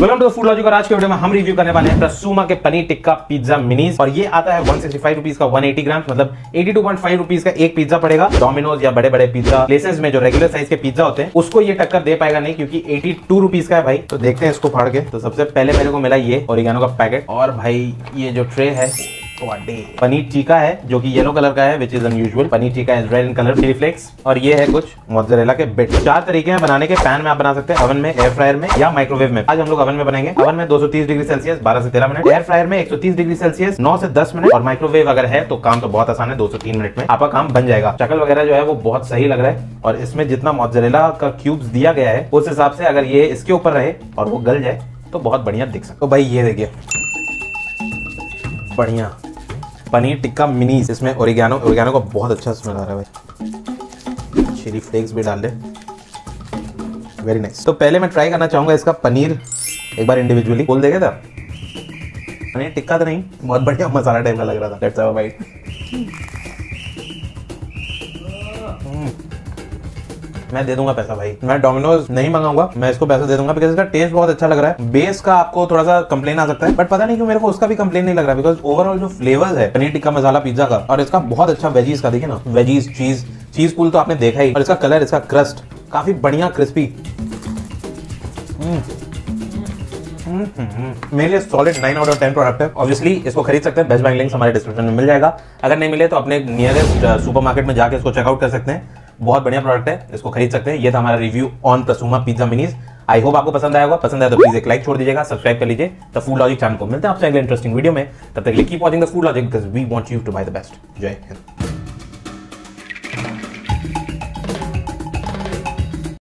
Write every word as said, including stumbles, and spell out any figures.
Welcome to food logic और आज के वीडियो में हम रिव्यू करने वाले हैं प्रसूमा के पनीर टिक्का पिज्जा मिनीज और ये आता है वन सिक्सटी फाइव रुपीस का वन एटी ग्राम मतलब बयासी पॉइंट फाइव रुपीस का एक पिज्जा पड़ेगा। डोमिनोज या बड़े बड़े पिज्जा प्लेसेस में जो रेगुलर साइज के पिज्जा होते हैं उसको ये टक्कर दे पाएगा नहीं, क्योंकि बयासी रुपीस का है भाई। तो देखते हैं इसको फाड़ के। तो सबसे पहले मेरे को मिला ये ओरिगेनो का पैकेट और भाई ये जो ट्रे है पनीर टिक्का है जो कि येलो कलर का है, which is unusual. Paneer tikka is red in colour, chilli flakes और ये है कुछ मोज़रेला के बिट्स। चार तरीके हैं बनाने के। पैन में आप बना सकते हैं, ओवन में, एयर फ्रायर में या माइक्रोवेव में। आज हम लोग ओवन में बनाएंगे। ओवन में दो सौ तीस डिग्री सेल्सियस बारह से तेरह मिनट, एयर फ्रायर में एक सौ तीस डिग्री सेल्सियस नौ से दस मिनट और माइक्रोवेव अगर है तो काम तो बहुत आसान है, दो से तीन मिनट में आपका काम बन जाएगा। शक्ल वगैरह जो है वो बहुत सही लग रहा है और इसमें जितना मोज़रेला का क्यूब्स दिया गया है उस हिसाब से अगर ये इसके ऊपर रहे और वो गल जाए तो बहुत बढ़िया दिख सकता है। तो भाई ये देखिए बढ़िया पनीर टिक्का मिनीज। इसमें ओरिगेनो ओरिगेनो का बहुत अच्छा स्मेल आ रहा है भाई। चिली फ्लेक्स भी डाल दे, वेरी नाइस। तो पहले मैं ट्राई करना चाहूंगा इसका पनीर एक बार इंडिविजुअली खोल देगा था। पनीर टिक्का तो नहीं, बहुत बढ़िया मसाला टाइप का लग रहा था। Let's have a bite. मैं दे दूंगा पैसा भाई, मैं डोमिनोज नहीं मंगाऊंगा, मैं इसको पैसा दे दूंगा बिकॉज इसका टेस्ट बहुत अच्छा लग रहा है। बेस का आपको थोड़ा सा कंप्लेन आ सकता है बट पता नहीं क्यों मेरे को उसका भी कंप्लेन नहीं लग रहा, बिकॉज ओवरऑल जो फ्लेवर्स है पनीर टिक्का मसाला पिज्जा का और इसका बहुत अच्छा वेजीज का, देखिए ना वेजीज, चीज चीज पुल तो आपने देखा ही, और इसका कलर, इसका क्रस्ट काफी बढ़िया क्रिस्पी। मेरे लिए solid nine out of ten product है। ऑब्वियसली इसको खरीद सकते हैं, बेस्ट बाइंग लिंक हमारे डिस्क्रिप्शन में मिल जाएगा। अगर नहीं मिले तो अपने नियरेस्ट सुपरमार्केट में जाके इसको चेकआउट कर सकते हैं। बहुत बढ़िया प्रोडक्ट है, इसको खरीद सकते हैं। ये था हमारा review on Prasuma pizza minis. I hope आपको पसंद आया होगा। पसंद आया तो प्लीज एक लाइक छोड़ दीजिएगा, सब्सक्राइब कर लीजिए द फूड लॉजिक चैनल को। मिलते हैं आपसे अगले इंटरेस्टिंग वीडियो में, तब तक keep watching the food logic because we want you to buy the best. जय हिंद।